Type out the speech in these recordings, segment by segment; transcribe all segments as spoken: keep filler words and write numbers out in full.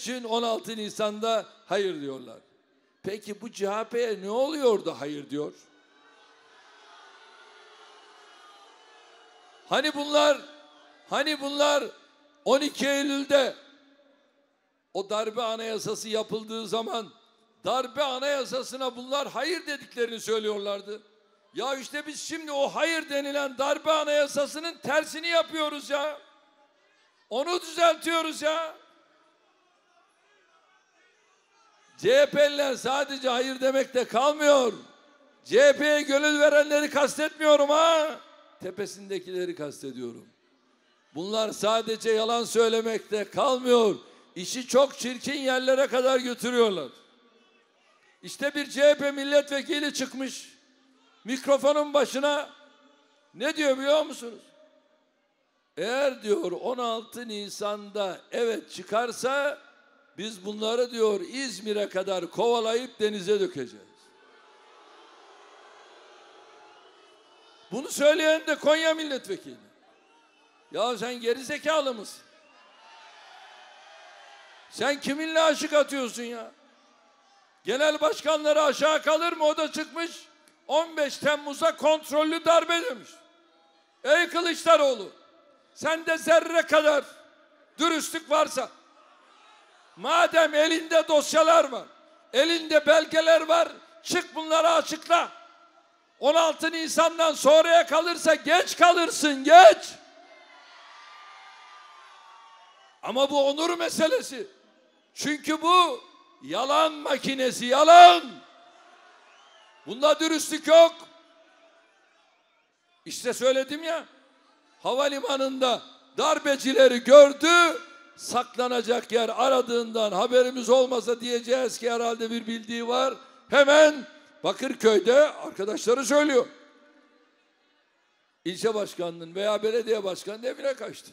için on altı Nisan'da hayır diyorlar. Peki bu C H P'ye ne oluyor da hayır diyor? Hani bunlar, hani bunlar on iki Eylül'de o darbe anayasası yapıldığı zaman darbe anayasasına bunlar hayır dediklerini söylüyorlardı. Ya işte biz şimdi o hayır denilen darbe anayasasının tersini yapıyoruz ya. Onu düzeltiyoruz ya. C H P'liler sadece hayır demekte kalmıyor. C H P'ye gönül verenleri kastetmiyorum ha. Tepesindekileri kastediyorum. Bunlar sadece yalan söylemekte kalmıyor. İşi çok çirkin yerlere kadar götürüyorlar. İşte bir C H P milletvekili çıkmış. Mikrofonun başına ne diyor biliyor musunuz? Eğer diyor on altı Nisan'da evet çıkarsa biz bunları diyor İzmir'e kadar kovalayıp denize dökeceğiz. Bunu söyleyen de Konya milletvekili. Ya sen gerizekalı mısın? Sen kiminle aşık atıyorsun ya? Genel başkanları aşağı kalır mı? O da çıkmış on beş Temmuz'a kontrollü darbe demiş. Ey Kılıçdaroğlu, sende zerre kadar dürüstlük varsa, madem elinde dosyalar var, elinde belgeler var, çık bunları açıkla. on altı Nisan'dan sonraya kalırsa geç kalırsın, geç. Ama bu onur meselesi. Çünkü bu yalan makinesi, yalan. Bunda dürüstlük yok. İşte söyledim ya, havalimanında darbecileri gördü, saklanacak yer aradığından haberimiz olmasa diyeceğiz ki herhalde bir bildiği var. Hemen Bakırköy'de arkadaşları söylüyor. İlçe başkanının veya belediye başkanının evine kaçtı.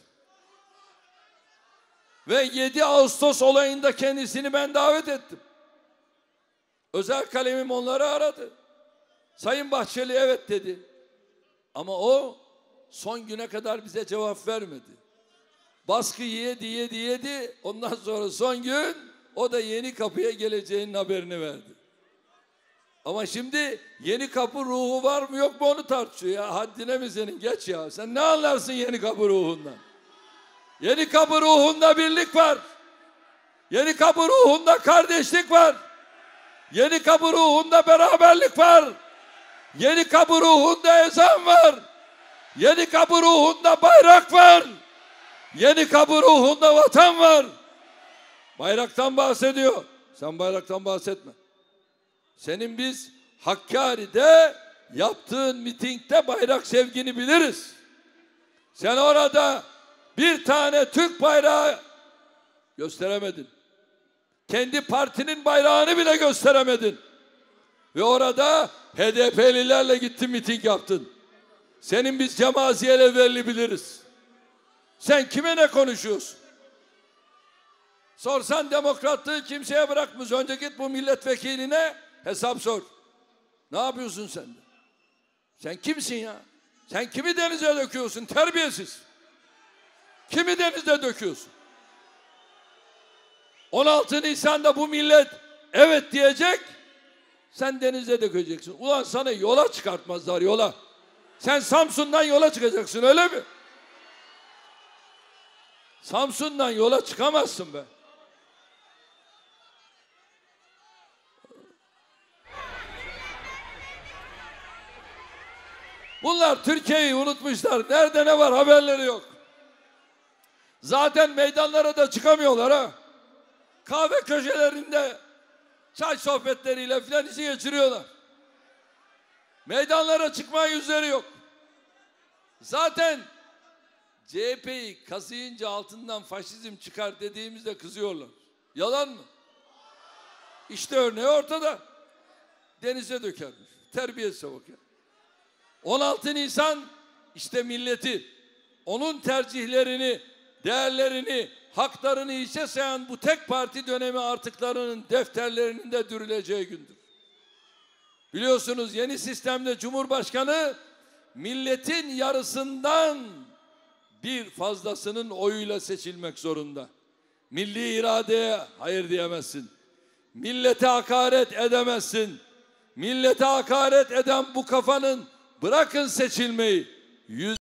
Ve yedi Ağustos olayında kendisini ben davet ettim. Özel kalemim onları aradı. Sayın Bahçeli evet dedi. Ama o son güne kadar bize cevap vermedi. Baskı yedi yedi yedi. Ondan sonra son gün o da Yenikapı'ya geleceğinin haberini verdi. Ama şimdi Yenikapı ruhu var mı yok mu onu tartışıyor ya. Haddine mi senin? Geç ya. Sen ne anlarsın Yenikapı ruhundan? Yenikapı ruhunda birlik var. Yenikapı ruhunda kardeşlik var. Yenikapı ruhunda beraberlik var. Yenikapı ruhunda ezan var. Yenikapı ruhunda bayrak var. Yenikapı ruhunda vatan var. Bayraktan bahsediyor. Sen bayraktan bahsetme. Senin biz Hakkari'de yaptığın mitingde bayrak sevgini biliriz. Sen orada bir tane Türk bayrağı gösteremedin. Kendi partinin bayrağını bile gösteremedin. Ve orada H D P'lilerle gittin miting yaptın. Senin biz Cemaziye Evvel'i biliriz. Sen kime ne konuşuyorsun? Sorsan demokratlığı kimseye bırakmış. Önce git bu milletvekiline hesap sor. Ne yapıyorsun sen de? Sen kimsin ya? Sen kimi denize döküyorsun? Terbiyesiz. Kimi denize döküyorsun? on altı Nisan'da bu millet evet diyecek. Sen denize dökeceksin. Ulan sana yola çıkartmazlar, yola. Sen Samsun'dan yola çıkacaksın, öyle mi? Samsun'dan yola çıkamazsın be. Bunlar Türkiye'yi unutmuşlar. Nerede ne var haberleri yok. Zaten meydanlara da çıkamıyorlar ha. Kahve köşelerinde çay sohbetleriyle filan işi geçiriyorlar. Meydanlara çıkma yüzleri yok. Zaten C H P'yi kazıyınca altından faşizm çıkar dediğimizde kızıyorlar. Yalan mı? İşte örneği ortada. Denize dökermiş. Terbiyesize bak ya. on altı Nisan işte milleti, onun tercihlerini, değerlerini, haklarını hiçe sayan bu tek parti dönemi artıklarının defterlerinin de dürüleceği gündür. Biliyorsunuz yeni sistemde Cumhurbaşkanı milletin yarısından bir fazlasının oyuyla seçilmek zorunda. Milli iradeye hayır diyemezsin. Millete hakaret edemezsin. Millete hakaret eden bu kafanın bırakın seçilmeyi. Yüz